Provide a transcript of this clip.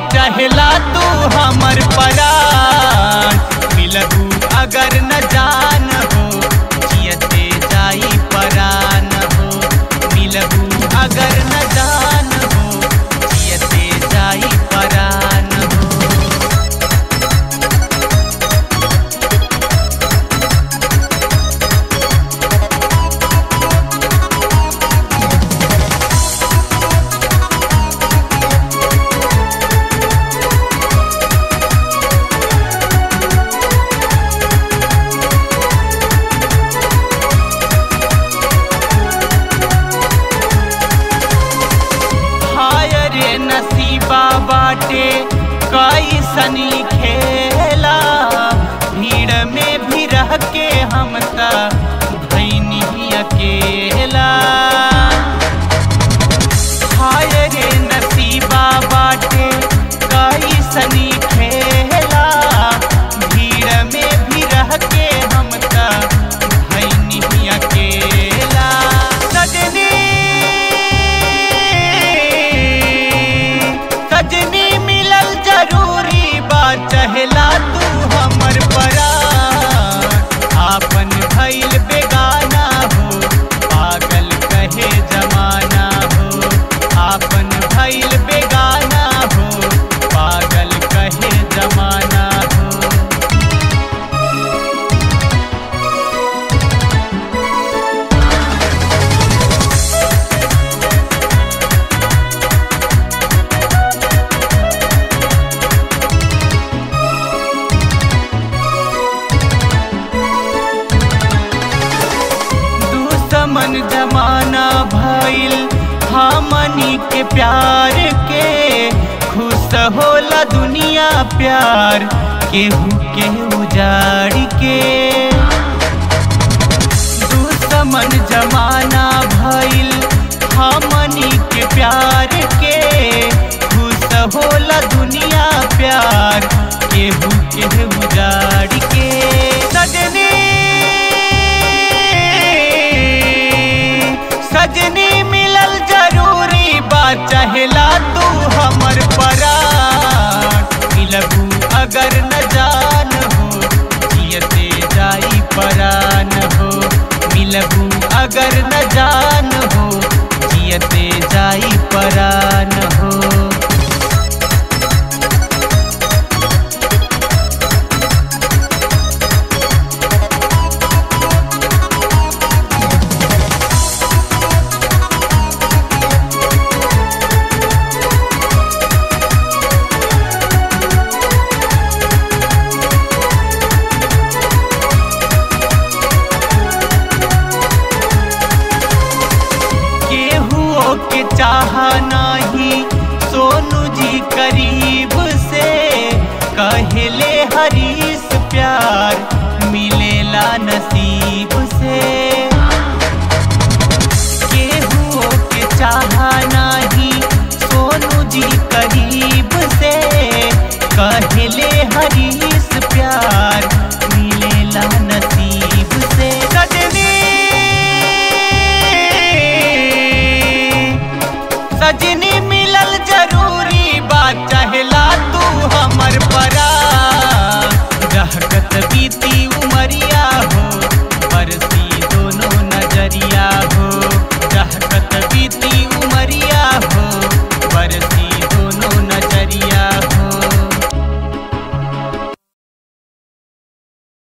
चहला तू हमर परान। मिलबू अगर न जान हो जियते जाई परान हो। मिलबू अगर न जान हो जियते जाई परान हो। नसीबा बाटे कैसनी खेला। भीड़ में भी रह के हम ता भैनी अकेला। हाय रे नसीबा बाटे कैसनी खेला। भीड़ में भी रह के हम ता भैनी अकेला। सजनी मिलल जरूरी बा चहला तू हमर परान। आपन भइल बेगाना हो पागल कहे जमाना हो। आपन भइल बेगाना हो पागल कहे जमाना हो। मन जमाना भइल हमनी के प्यार के। खुश होला दुनिया प्यार केहू के उजाड़ के। दुश्मन जमाना भइल हमनी के प्यार के। खुश होला दुनिया प्यार केहू के उजाड़ के। सजनी मिलल जरूरी बा चहला तू हमर परान। मिलबू अगर न जान हो जियते जाई परान हो। मिलबू अगर न जान हो जियते जाई परान हो। के चाह नाही सोनू जी करीब से। कहले हरीश प्यार मिलेला नसीब से। केहू के चाह नाही सोनू जी करीब से। कहले हरीश प्यार मिलेला नसीब से। सजनी